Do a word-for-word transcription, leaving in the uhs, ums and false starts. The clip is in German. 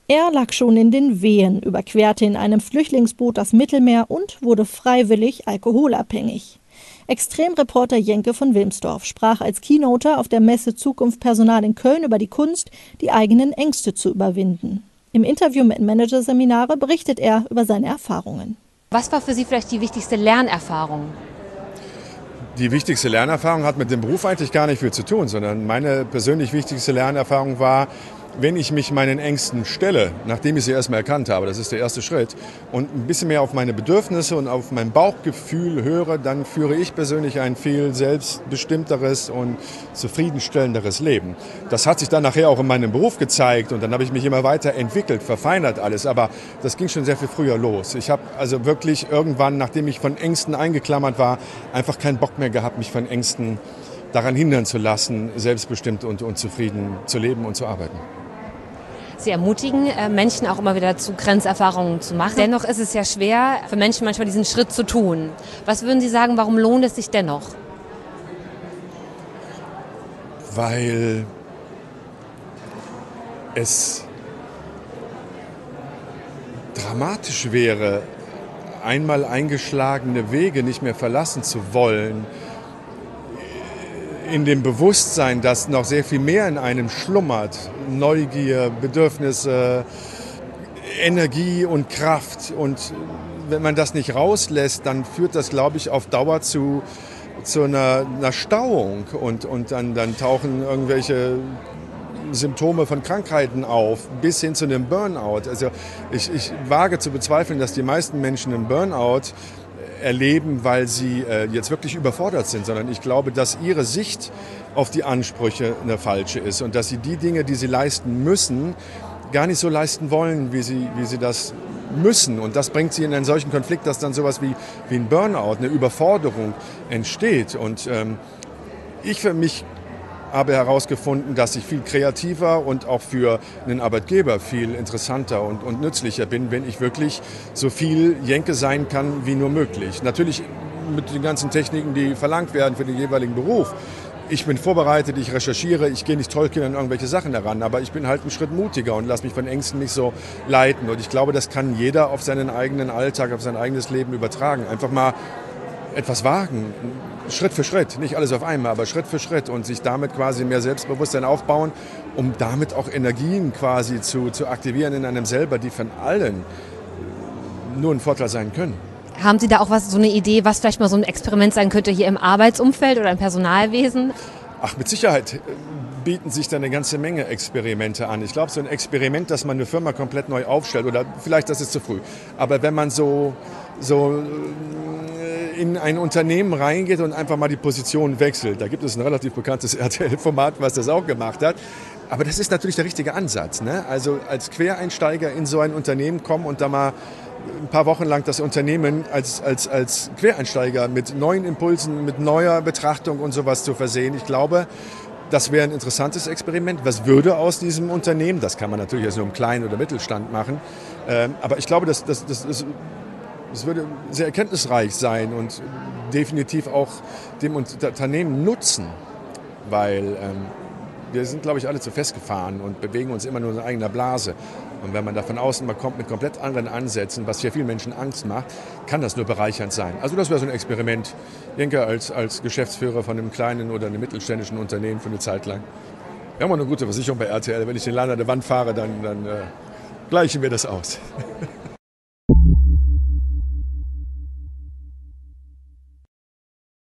Er lag schon in den Wehen, überquerte in einem Flüchtlingsboot das Mittelmeer und wurde freiwillig alkoholabhängig. Extremreporter Jenke von Wilmsdorf sprach als Keynoter auf der Messe Zukunft Personal in Köln über die Kunst, die eigenen Ängste zu überwinden. Im Interview mit Managerseminare berichtet er über seine Erfahrungen. Was war für Sie vielleicht die wichtigste Lernerfahrung? Die wichtigste Lernerfahrung hat mit dem Beruf eigentlich gar nicht viel zu tun, sondern meine persönlich wichtigste Lernerfahrung war, wenn ich mich meinen Ängsten stelle, nachdem ich sie erstmal erkannt habe, das ist der erste Schritt, und ein bisschen mehr auf meine Bedürfnisse und auf mein Bauchgefühl höre, dann führe ich persönlich ein viel selbstbestimmteres und zufriedenstellenderes Leben. Das hat sich dann nachher auch in meinem Beruf gezeigt und dann habe ich mich immer weiter entwickelt, verfeinert alles, aber das ging schon sehr viel früher los. Ich habe also wirklich irgendwann, nachdem ich von Ängsten eingeklammert war, einfach keinen Bock mehr gehabt, mich von Ängsten daran hindern zu lassen, selbstbestimmt und, und zufrieden zu leben und zu arbeiten. Sie ermutigen Menschen auch immer wieder zu Grenzerfahrungen zu machen. Dennoch ist es ja schwer für Menschen manchmal diesen Schritt zu tun. Was würden Sie sagen, warum lohnt es sich dennoch? Weil es dramatisch wäre, einmal eingeschlagene Wege nicht mehr verlassen zu wollen, in dem Bewusstsein, dass noch sehr viel mehr in einem schlummert, Neugier, Bedürfnisse, Energie und Kraft. Und wenn man das nicht rauslässt, dann führt das, glaube ich, auf Dauer zu, zu einer, einer Stauung. Und, und dann, dann tauchen irgendwelche Symptome von Krankheiten auf, bis hin zu einem Burnout. Also ich, ich wage zu bezweifeln, dass die meisten Menschen einen Burnout erleben, weil sie äh, jetzt wirklich überfordert sind, sondern ich glaube, dass ihre Sicht auf die Ansprüche eine falsche ist und dass sie die Dinge, die sie leisten müssen, gar nicht so leisten wollen, wie sie, wie sie das müssen. Und das bringt sie in einen solchen Konflikt, dass dann sowas wie, wie ein Burnout, eine Überforderung entsteht. Und ähm, ich für mich habe herausgefunden, dass ich viel kreativer und auch für einen Arbeitgeber viel interessanter und, und nützlicher bin, wenn ich wirklich so viel Jenke sein kann, wie nur möglich. Natürlich mit den ganzen Techniken, die verlangt werden für den jeweiligen Beruf. Ich bin vorbereitet, ich recherchiere, ich gehe nicht tollkinn an irgendwelche Sachen heran, aber ich bin halt einen Schritt mutiger und lasse mich von Ängsten nicht so leiten. Und ich glaube, das kann jeder auf seinen eigenen Alltag, auf sein eigenes Leben übertragen. Einfach mal etwas wagen, Schritt für Schritt, nicht alles auf einmal, aber Schritt für Schritt und sich damit quasi mehr Selbstbewusstsein aufbauen, um damit auch Energien quasi zu, zu aktivieren in einem selber, die von allen nur ein Vorteil sein können. Haben Sie da auch was, so eine Idee, was vielleicht mal so ein Experiment sein könnte hier im Arbeitsumfeld oder im Personalwesen? Ach, mit Sicherheit bieten sich da eine ganze Menge Experimente an. Ich glaube, so ein Experiment, dass man eine Firma komplett neu aufstellt, oder vielleicht das ist zu früh, aber wenn man so, so in ein Unternehmen reingeht und einfach mal die Position wechselt. Da gibt es ein relativ bekanntes R T L-Format, was das auch gemacht hat. Aber das ist natürlich der richtige Ansatz, ne? Also als Quereinsteiger in so ein Unternehmen kommen und da mal ein paar Wochen lang das Unternehmen als, als, als Quereinsteiger mit neuen Impulsen, mit neuer Betrachtung und sowas zu versehen. Ich glaube, das wäre ein interessantes Experiment. Was würde aus diesem Unternehmen? Das kann man natürlich erst nur im Kleinen- oder Mittelstand machen. Ähm, aber ich glaube, das, das, das ist Es würde sehr erkenntnisreich sein und definitiv auch dem Unternehmen nutzen, weil ähm, wir sind, glaube ich, alle zu festgefahren und bewegen uns immer nur in eigener Blase. Und wenn man da von außen mal kommt mit komplett anderen Ansätzen, was ja vielen Menschen Angst macht, kann das nur bereichernd sein. Also das wäre so ein Experiment, ich denke, als, als Geschäftsführer von einem kleinen oder einem mittelständischen Unternehmen für eine Zeit lang. Wir haben auch eine gute Versicherung bei R T L. Wenn ich den Laden an der Wand fahre, dann, dann äh, gleichen wir das aus.